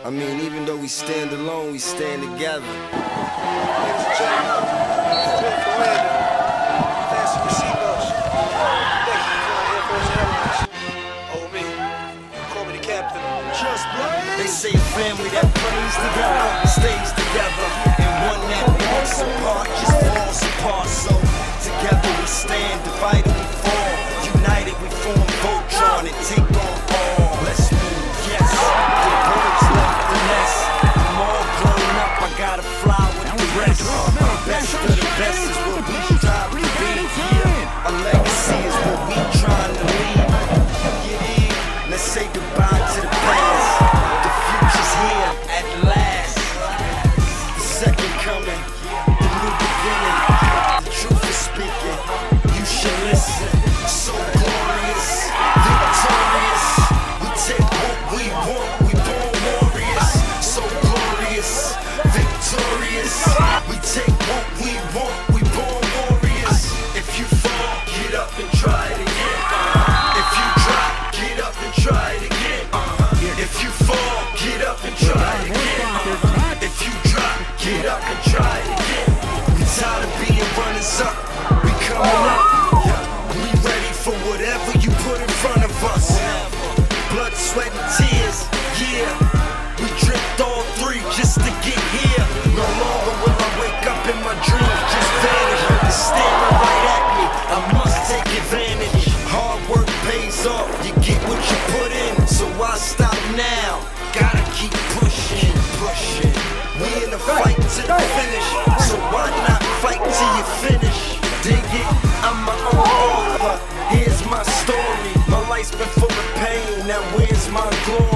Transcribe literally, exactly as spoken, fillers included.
I mean, even though we stand alone, we stand together. Ladies and gentlemen, Fifth Commander, fasten your seatbelts. Thank you for flying Air Force Airlines. Oh, me. Call me the captain. Just blaze. They say a family that plays together stays together, and one that walks apart just falls apart. So together we stand, divided we fall, united we form Voltron and take on all. Let's move, yes. The birds left the nest. I'm all grown up, I gotta fly with the rest. Best of the best is what we strive to be. Yeah. Our legacy is what we trying to leave. Yeah, let's say goodbye to the past. The future's here at last. The second coming, the new beginning. The truth is speaking, you should listen. So glorious, victorious. We take what we want, we born warriors. So glorious, victorious. We take what we want, we born warriors. If you fall, get up and try it again. If you drop, get up and try it again. If you fall, get up and try it again. If you drop, get up and try it again. We tired of being runners up, we coming up. We ready for whatever you put in front of us. Blood, sweat, and tears, yeah. We dripped all three just to get here. No longer will I wake up in my dreams, just vanish. It's staring right at me, I must take advantage. Hard work pays off, you get what you put in. So why stop now? Gotta keep pushing, pushing. We in a fight to the finish, so why not fight till you finish? Dig it, I'm my own author, here's my story. My life's been full of pain, now where's my glory?